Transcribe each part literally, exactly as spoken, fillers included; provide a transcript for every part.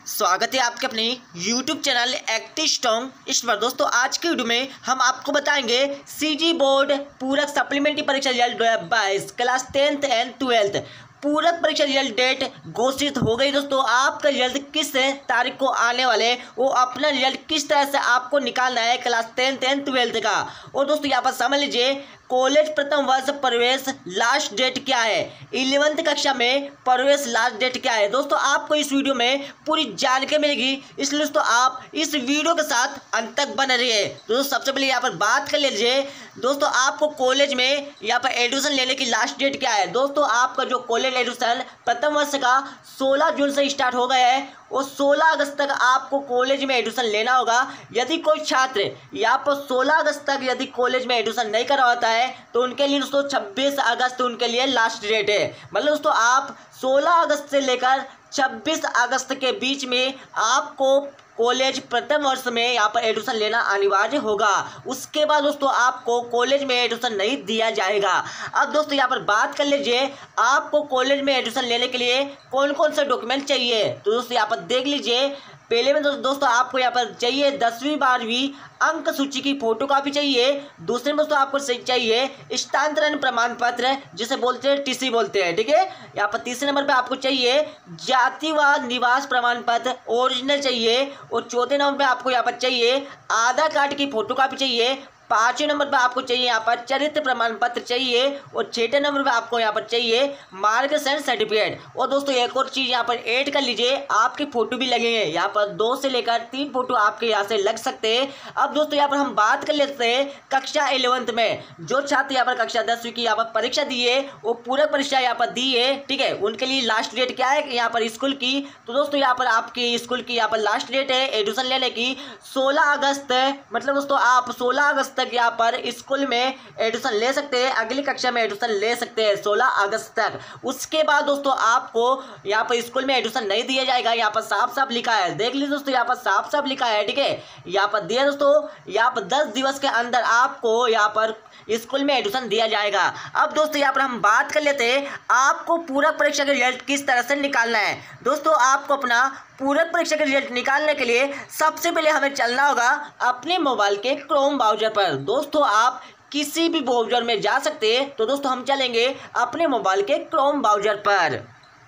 स्वागत है आपके अपने YouTube चैनल एक्टिव स्ट्रॉन्ग। इस बार दोस्तों आज की वीडियो में हम आपको बताएंगे सीजी बोर्ड पूरक सप्लीमेंट्री परीक्षा रिजल्ट दो हज़ार बाईस क्लास टेंथ एंड ट्वेल्थ पूरक परीक्षा रिजल्ट डेट घोषित हो गई। दोस्तों आपका रिजल्ट किस तारीख को आने वाले, वो अपना रिजल्ट किस तरह से आपको निकालना है क्लास टेंथ एंड ट्वेल्थ का। और दोस्तों यहाँ पर समझ लीजिए कॉलेज प्रथम वर्ष प्रवेश लास्ट डेट क्या है, इलेवेंथ कक्षा में प्रवेश लास्ट डेट क्या है। दोस्तों आपको इस वीडियो में पूरी जानकारी मिलेगी, इसलिए दोस्तों आप इस वीडियो के साथ अंत तक बने रहिए। दोस्तों सबसे पहले यहाँ पर बात कर लीजिए दोस्तों आपको कॉलेज में यहाँ पर एडमिशन लेने की लास्ट डेट क्या है। दोस्तों आपका जो कॉलेज एडमिशन प्रथम वर्ष का सोलह जून से स्टार्ट हो गया है और सोलह अगस्त तक आपको कॉलेज में एडमिशन लेना होगा। यदि कोई छात्र यहाँ पर सोलह अगस्त तक यदि कॉलेज में एडमिशन नहीं करा होता है तो उनके लिए दोस्तों छब्बीस अगस्त उनके लिए लास्ट डेट है। मतलब दोस्तों आप सोलह अगस्त से लेकर छब्बीस अगस्त के बीच में आपको कॉलेज प्रथम वर्ष में यहाँ पर एडमिशन लेना अनिवार्य होगा। उसके बाद दोस्तों आपको कॉलेज में एडमिशन नहीं दिया जाएगा। अब दोस्तों यहाँ पर बात कर लीजिए आपको कॉलेज में एडमिशन लेने के लिए कौन कौन से डॉक्यूमेंट चाहिए। तो दोस्तों यहाँ पर देख लीजिए, पहले में दोस्तों आपको यहाँ पर चाहिए दसवीं बारहवीं अंक सूची की फोटो कॉपी चाहिए। दूसरे में दोस्तों आपको चाहिए स्थानांतरण प्रमाण पत्र जिसे बोलते हैं टीसी बोलते हैं, ठीक है। यहाँ पर तीसरे नंबर पे आपको चाहिए जाति व निवास प्रमाण पत्र ओरिजिनल चाहिए। और चौथे नंबर पे आपको यहाँ पर चाहिए आधार कार्ड की फोटो कॉपी चाहिए। पांचवें नंबर पर आपको चाहिए यहाँ पर चरित्र प्रमाण पत्र चाहिए। और छठे नंबर पर आपको यहाँ पर चाहिए मार्गदर्शन सर्टिफिकेट। और दोस्तों एक और चीज़ यहाँ पर ऐड कर लीजिए, आपकी फोटो भी लगेंगे। यहाँ पर दो से लेकर तीन फोटो आपके यहाँ से लग सकते हैं। अब दोस्तों यहाँ पर हम बात कर लेते हैं कक्षा इलेवंथ में जो छात्र यहाँ पर कक्षा दसवीं की यहाँ पर परीक्षा दी है वो पूरक परीक्षा यहाँ पर दी है, ठीक है। उनके लिए लास्ट डेट क्या है यहाँ पर स्कूल की। तो दोस्तों यहाँ पर आपकी स्कूल की यहाँ पर लास्ट डेट है एडमिशन लेने की सोलह अगस्त। मतलब दोस्तों आप सोलह अगस्त तक यहाँ पर स्कूल में एडमिशन ले सकते हैं, अगली कक्षा में एडमिशन ले सकते हैं सोलह अगस्त तक। उसके बाद दोस्तों आपको यहाँ पर स्कूल में एडमिशन नहीं दिया जाएगा। यहाँ पर साफ साफ लिखा है, देख लीजिए दोस्तों यहाँ पर साफ साफ लिखा है, ठीक है। यहाँ पर दिया दोस्तों यहाँ पर दस दिवस के अंदर आपको यहाँ पर स्कूल में एडमिशन दिया जाएगा। अब दोस्तों यहाँ पर हम बात कर लेते हैं आपको पूरक परीक्षा का रिजल्ट किस तरह से निकालना है। दोस्तों आपको अपना पूरक परीक्षा का रिजल्ट निकालने के लिए सबसे पहले हमें चलना होगा अपने मोबाइल के क्रोम ब्राउज़र पर। दोस्तों आप किसी भी ब्राउज़र में जा सकते हैं, तो दोस्तों हम चलेंगे अपने मोबाइल के क्रोम ब्राउज़र पर।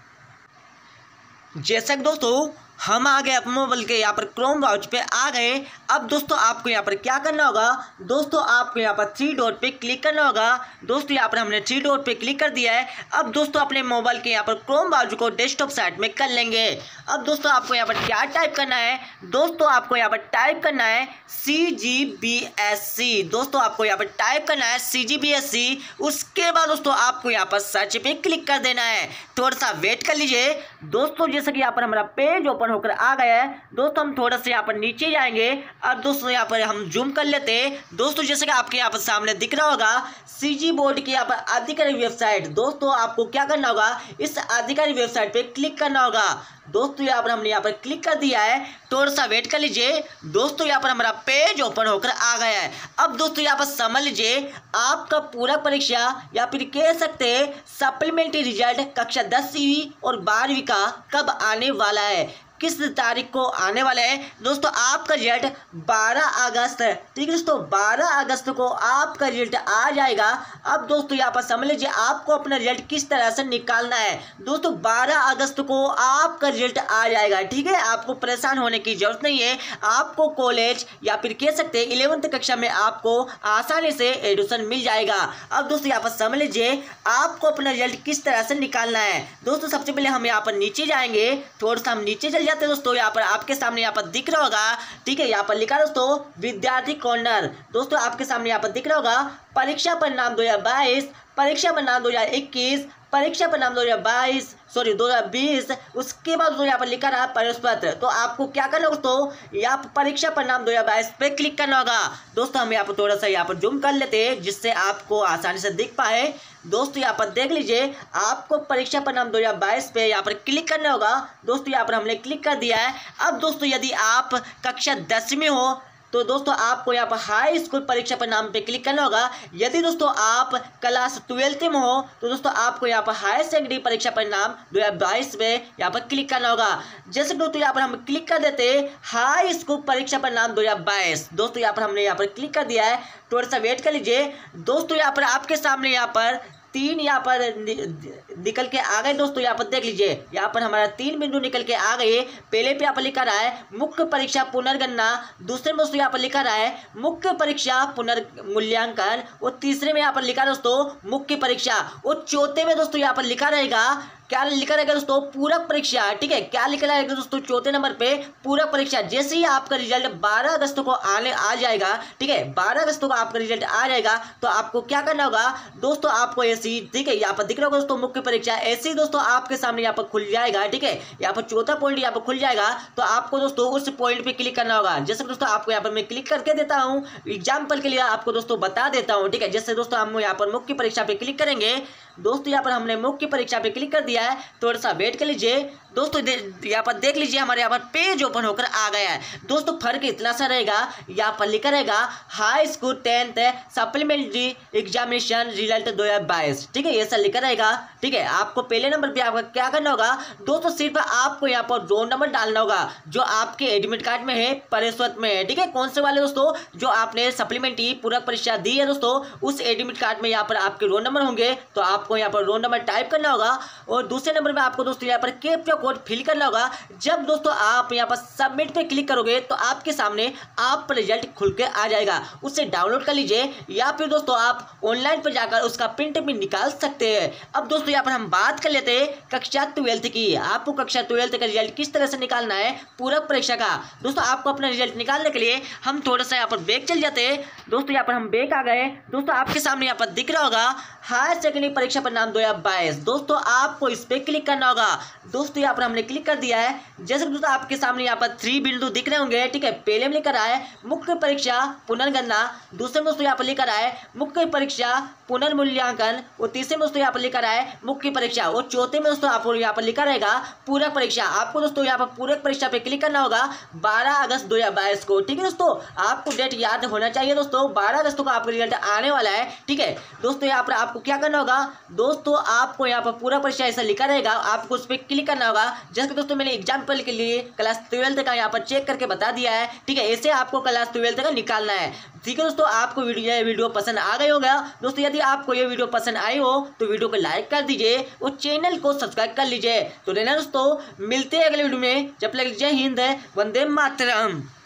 जैसा कि दोस्तों हम आ गए अपने मोबाइल के यहाँ पर क्रोम ब्राउज़र पे आ गए। अब दोस्तों आपको यहाँ पर क्या करना होगा, दोस्तों आपको यहाँ पर थ्री डॉट पे क्लिक करना होगा। दोस्तों यहाँ पर हमने थ्री डॉट पे क्लिक कर दिया है। अब दोस्तों अपने मोबाइल के यहाँ पर क्रोम ब्राउज़र को डेस्कटॉप साइड में कर लेंगे। अब दोस्तों आपको यहाँ पर क्या टाइप करना है, दोस्तों आपको यहाँ पर टाइप करना है सी जी बी एस सी। दोस्तों आपको यहाँ पर टाइप करना है सी जी बी एस सी। उसके बाद दोस्तों आपको यहाँ पर सर्च पे क्लिक कर देना है। थोड़ा सा वेट कर लीजिए दोस्तों। जैसे कि यहाँ पर हमारा पेज ओपन होकर आ गया है दोस्तों, हम थोड़ा सा यहाँ पर नीचे जाएंगे। अब दोस्तों यहाँ पर हम जूम कर लेते हैं। दोस्तों जैसे कि आपके यहाँ पर सामने दिख रहा होगा सीजी बोर्ड की यहाँ पर आधिकारिक वेबसाइट। दोस्तों आपको क्या करना होगा, इस आधिकारिक वेबसाइट पे क्लिक करना होगा। दोस्तों यहाँ पर हमने यहाँ पर क्लिक कर दिया है, थोड़ा सा वेट कर लीजिए। दोस्तों यहाँ पर हमारा पेज ओपन होकर आ गया है। अब दोस्तों यहाँ पर समझ लीजिए आपका पूरक परीक्षा या फिर कह सकते हैं सप्लीमेंट्री रिजल्ट कक्षा दसवीं और बारहवीं का कब आने वाला है, किस तारीख को आने वाला है। दोस्तों आपका रिजल्ट बारह अगस्त, ठीक है दोस्तों, बारह अगस्त को आपका रिजल्ट आ जाएगा। अब दोस्तों यहाँ पर समझ लीजिए आपको अपना रिजल्ट किस तरह से निकालना है। दोस्तों बारह अगस्त को आपका रिजल्ट आ जाएगा, ठीक है। आपको परेशान होने की जरूरत नहीं है। आपको कॉलेज या फिर कह सकते हैं इलेवंथ कक्षा में आपको आसानी से एडमिशन मिल जाएगा। अब दोस्तों यहाँ पर समझ लीजिए आपको अपना रिजल्ट किस तरह से निकालना है। दोस्तों सबसे पहले हम यहाँ पर नीचे जाएंगे, थोड़ा सा हम नीचे चल जाते हैं। दोस्तों यहाँ पर आपके सामने यहाँ पर दिख रहा होगा, ठीक है, यहाँ पर लिखा दोस्तों विद्यार्थी कॉर्नर। दोस्तों आपके सामने यहाँ पर दिख रहा होगा परीक्षा परिणाम दो हज़ार बाईस, परीक्षा परिणाम दो हज़ार इक्कीस, परीक्षा परिणाम दो हज़ार बाईस सॉरी दो हज़ार बीस। उसके बाद दोस्तों यहाँ पर लिखा रहा प्रवेश पत्र। तो आपको क्या करना होगा दोस्तों, यहाँ पर परीक्षा परिणाम दो हज़ार बाईस पे क्लिक करना होगा। दोस्तों हम यहाँ पर थोड़ा सा यहाँ पर जूम कर लेते हैं जिससे आपको आसानी से दिख पाए। दोस्तों यहाँ पर देख लीजिए आपको परीक्षा परिणाम दो हज़ार बाईस पे यहाँ पर क्लिक करना होगा। दोस्तों यहाँ पर हमने क्लिक कर दिया है। अब दोस्तों यदि आप कक्षा दसवीं हो तो दोस्तों आपको यहाँ पर हाई स्कूल परीक्षा परिणाम पे क्लिक करना होगा। यदि दोस्तों आप क्लास ट्वेल्थ में हो तो दोस्तों आपको यहाँ पर हायर सेकेंडरी परीक्षा परिणाम दो हजार बाईस में यहाँ पर क्लिक करना होगा। जैसे दोस्तों यहाँ पर हम क्लिक कर देते हाई स्कूल परीक्षा परिणाम दो हजार बाईस, दोस्तों यहाँ पर हमने यहाँ पर क्लिक कर दिया है। थोड़ा सा वेट कर लीजिए दोस्तों, यहाँ पर आपके सामने यहाँ पर तीन यहाँ पर निकल के आ गए। दोस्तों यहाँ पर देख लीजिए, यहाँ पर हमारा तीन बिंदु निकल के आ गए। पहले पे यहाँ पर लिखा रहा है मुख्य परीक्षा पुनर्गणना, दूसरे में दोस्तों यहाँ पर लिखा रहा है मुख्य परीक्षा पुनर्मूल्यांकन, और तीसरे में यहाँ पर लिखा है दोस्तों मुख्य परीक्षा, और चौथे में दोस्तों यहाँ पर लिखा रहेगा क्या लिखा रहेगा दोस्तों पूरक परीक्षा। ठीक है, क्या लिखा रहेगा दोस्तों चौथे नंबर पे पूरक परीक्षा। जैसे ही आपका रिजल्ट बारह अगस्त को आने आ जाएगा, ठीक है, बारह अगस्त को आपका रिजल्ट आ जाएगा तो आपको क्या करना होगा दोस्तों, आपको ऐसी, ठीक है, यहाँ पर दिख रहा होगा दोस्तों मुख्य परीक्षा, ऐसे ही दोस्तों आपके सामने यहाँ पर खुल जाएगा। ठीक है, यहाँ पर चौथा पॉइंट यहाँ पर खुल जाएगा तो आपको दोस्तों उस पॉइंट पे क्लिक करना होगा। जैसे दोस्तों आपको यहाँ पर मैं क्लिक करके देता हूँ, एग्जाम्पल के लिए आपको दोस्तों बता देता हूँ। ठीक है, जैसे दोस्तों हम यहाँ पर मुख्य परीक्षा पे क्लिक करेंगे, दोस्तों यहाँ पर हमने मुख्य परीक्षा पे क्लिक कर दिया है। थोड़ा सा वेट कर लीजिए दोस्तों, यहाँ पर देख लीजिए हमारे यहाँ पर पेज ओपन होकर आ गया है। दोस्तों फर्क इतना सा रहेगा, यहाँ पर लिखा रहेगा high school tenth supplementary examination result दो हजार बाईस। ठीक है, ये सब लिखा रहेगा। ठीक है, आपको पहले नंबर पे आपका क्या करना होगा दोस्तों, सिर्फ आपको यहाँ पर रोल नंबर डालना होगा जो आपके एडमिट कार्ड में है, परिषद में है। ठीक है, कौन से वाले दोस्तों, जो आपने सप्लीमेंट्री पूरक परीक्षा दी है दोस्तों, उस एडमिट कार्ड में यहाँ पर आपके रोल नंबर होंगे तो आपको यहाँ पर रोल नंबर टाइप करना होगा। और दूसरे नंबर में आपको दोस्तों यहाँ पर कैप्चा कोड फिल करना होगा। जब दोस्तों आप यहाँ पर सबमिट पे क्लिक करोगे तो आपके सामने आप रिजल्ट खुल के आ जाएगा, उससे डाउनलोड कर लीजिए या फिर दोस्तों आप ऑनलाइन पर जाकर उसका प्रिंट भी निकाल सकते हैं। अब दोस्तों यहाँ पर हम बात कर लेते हैं कक्षा ट्वेल्थ की। आपको कक्षा ट्वेल्थ का रिजल्ट किस तरह से निकालना है पूरक परीक्षा का। दोस्तों आपको अपना रिजल्ट निकालने के लिए हम थोड़ा सा यहाँ पर बैक चल जाते हैं। दोस्तों यहाँ पर हम बैक आ गए। दोस्तों आपके सामने यहाँ पर दिख रहा होगा हायर सेकेंडरी परीक्षा परिणाम दो हजार बाईस। दोस्तों आपको इस पे क्लिक करना होगा। दोस्तों यहाँ पर हमने क्लिक कर दिया है। जैसे दोस्तों आपके सामने यहाँ पर थ्री बिंदु दिख रहे होंगे। ठीक है, पहले में लिखा रहा है मुख्य परीक्षा पुनर्गणना, दूसरे में दोस्तों यहाँ पर लिखा रहा है मुख्य परीक्षा पुनर्मूल्यांकन, और तीसरे में दोस्तों यहाँ पर लिखा रहा है मुख्य परीक्षा, और चौथे में दोस्तों आपको यहाँ पर लिखा रहेगा पूरक परीक्षा। आपको दोस्तों यहाँ पर पूरक परीक्षा पे क्लिक करना होगा बारह अगस्त दो हजार बाईस को। ठीक है दोस्तों, आपको डेट याद होना चाहिए दोस्तों, बारह अगस्त को आपका रिजल्ट आने वाला है। ठीक है दोस्तों, यहाँ पर आपको क्या करना होगा दोस्तों, आपको यहाँ पर पूरा परीक्षा ऐसा लिखा रहेगा, आपको उस पर क्लिक करना होगा। जैसे कि दोस्तों मैंने एग्जाम्पल के लिए क्लास ट्वेल्थ का यहाँ पर चेक करके बता दिया है। ठीक है, ऐसे आपको क्लास ट्वेल्थ का निकालना है। ठीक है दोस्तों, आपको वीडियो ये वीडियो पसंद आ गई होगा। दोस्तों यदि आपको ये वीडियो पसंद आई हो तो वीडियो को लाइक कर दीजिए और चैनल को सब्सक्राइब कर लीजिए। तो रहना दोस्तों, मिलते हैं अगले वीडियो में। जब तक जय हिंद, वंदे मातरम।